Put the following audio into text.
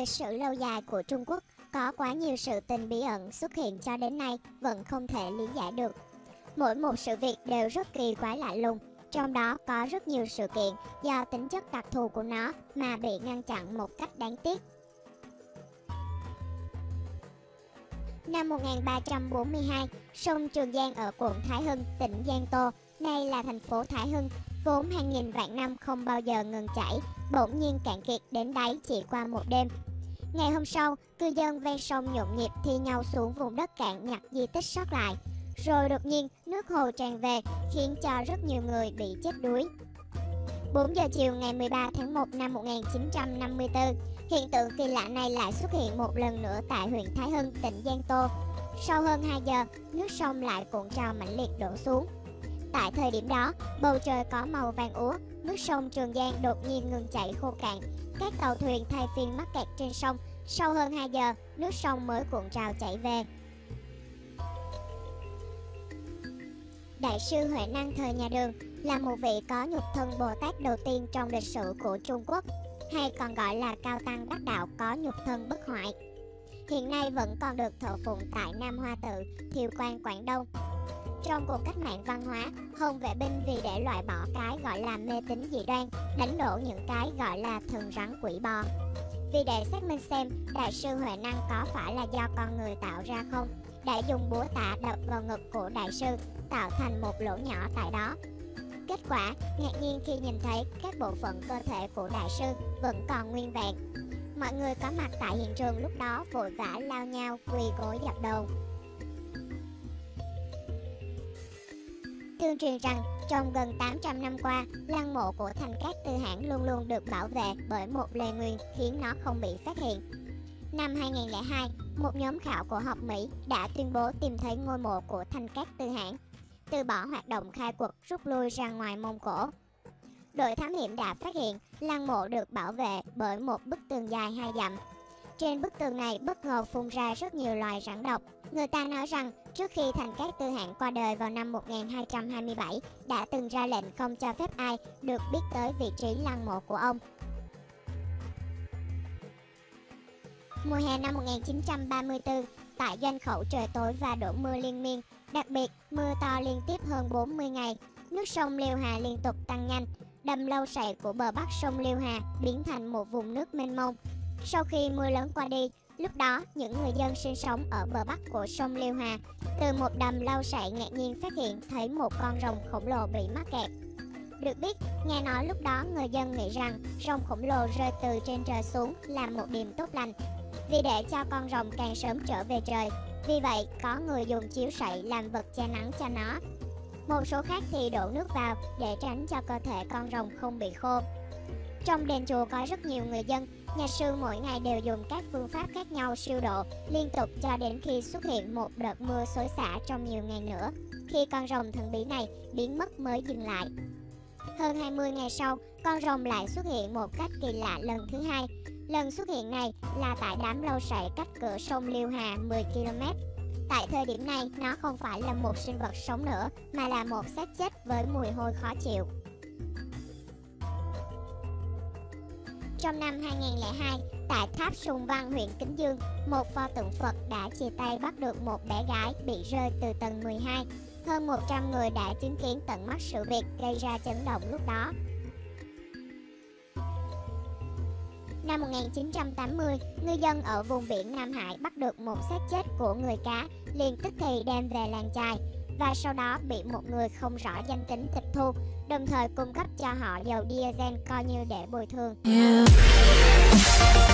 lịch sử lâu dài của Trung Quốc, có quá nhiều sự tình bí ẩn xuất hiện cho đến nay vẫn không thể lý giải được. Mỗi một sự việc đều rất kỳ quái lạ lùng, trong đó có rất nhiều sự kiện do tính chất đặc thù của nó mà bị ngăn chặn một cách đáng tiếc. Năm 1342, sông Trường Giang ở quận Thái Hưng, tỉnh Giang Tô, nay là thành phố Thái Hưng, vốn hàng nghìn vạn năm không bao giờ ngừng chảy, bỗng nhiên cạn kiệt đến đáy chỉ qua một đêm. Ngày hôm sau, cư dân ven sông nhộn nhịp thi nhau xuống vùng đất cạn nhặt di tích sót lại. Rồi đột nhiên, nước hồ tràn về, khiến cho rất nhiều người bị chết đuối. 4 giờ chiều ngày 13 tháng 1 năm 1954, hiện tượng kỳ lạ này lại xuất hiện một lần nữa tại huyện Thái Hưng, tỉnh Giang Tô. Sau hơn 2 giờ, nước sông lại cuộn trào mãnh liệt đổ xuống. Tại thời điểm đó, bầu trời có màu vàng úa, nước sông Trường Giang đột nhiên ngừng chảy khô cạn. Các tàu thuyền thay phiên mắc kẹt trên sông. Sau hơn 2 giờ, nước sông mới cuộn trào chảy về. Đại sư Huệ Năng thời nhà Đường là một vị có nhục thân Bồ Tát đầu tiên trong lịch sử của Trung Quốc, hay còn gọi là Cao Tăng Đắc Đạo có nhục thân bất hoại. Hiện nay vẫn còn được thờ phụng tại Nam Hoa Tự, Thiều Quan, Quảng Đông. Trong cuộc cách mạng văn hóa, Hồng vệ binh vì để loại bỏ cái gọi là mê tín dị đoan, đánh đổ những cái gọi là thần rắn quỷ bò. Vì để xác minh xem Đại sư Huệ Năng có phải là do con người tạo ra không, đã dùng búa tạ đập vào ngực của Đại sư, tạo thành một lỗ nhỏ tại đó. Kết quả, ngạc nhiên khi nhìn thấy các bộ phận cơ thể của Đại sư vẫn còn nguyên vẹn. Mọi người có mặt tại hiện trường lúc đó vội vã lao nhau quỳ gối dập đầu. Tương truyền rằng trong gần 800 năm qua, lăng mộ của Thành Cát Tư Hãn luôn luôn được bảo vệ bởi một lời nguyền khiến nó không bị phát hiện. Năm 2002, một nhóm khảo cổ học Mỹ đã tuyên bố tìm thấy ngôi mộ của Thành Cát Tư Hãn, từ bỏ hoạt động khai quật rút lui ra ngoài Mông Cổ. Đội thám hiểm đã phát hiện lăng mộ được bảo vệ bởi một bức tường dài 2 dặm. Trên bức tường này bất ngờ phun ra rất nhiều loài rắn độc. Người ta nói rằng trước khi Thành Cát Tư Hãn qua đời vào năm 1227, đã từng ra lệnh không cho phép ai được biết tới vị trí lăng mộ của ông. Mùa hè năm 1934, tại Doanh Khẩu trời tối và đổ mưa liên miên, đặc biệt mưa to liên tiếp hơn 40 ngày, nước sông Liêu Hà liên tục tăng nhanh, đầm lâu sậy của bờ bắc sông Liêu Hà biến thành một vùng nước mênh mông. Sau khi mưa lớn qua đi, lúc đó những người dân sinh sống ở bờ bắc của sông Liêu Hà từ một đầm lâu sậy ngạc nhiên phát hiện thấy một con rồng khổng lồ bị mắc kẹt. Được biết, nghe nói lúc đó người dân nghĩ rằng rồng khổng lồ rơi từ trên trời xuống là một điểm tốt lành, vì để cho con rồng càng sớm trở về trời. Vì vậy, có người dùng chiếu sậy làm vật che nắng cho nó. Một số khác thì đổ nước vào để tránh cho cơ thể con rồng không bị khô. Trong đền chùa có rất nhiều người dân, nhà sư mỗi ngày đều dùng các phương pháp khác nhau siêu độ liên tục cho đến khi xuất hiện một đợt mưa xối xả trong nhiều ngày nữa. Khi con rồng thần bí này biến mất mới dừng lại. Hơn 20 ngày sau, con rồng lại xuất hiện một cách kỳ lạ lần thứ hai. Lần xuất hiện này là tại đám lâu sậy cách cửa sông Liêu Hà 10 km. Tại thời điểm này, nó không phải là một sinh vật sống nữa, mà là một xác chết với mùi hôi khó chịu. Trong năm 2002, tại tháp Sùng Văn, huyện Kính Dương, một pho tượng Phật đã chia tay bắt được một bé gái bị rơi từ tầng 12. Hơn 100 người đã chứng kiến tận mắt sự việc gây ra chấn động lúc đó. Năm 1980, ngư dân ở vùng biển Nam Hải bắt được một xác chết của người cá, liền tức thì đem về làng chài, và sau đó bị một người không rõ danh tính tịch thu, đồng thời cung cấp cho họ dầu diesel coi như để bồi thường.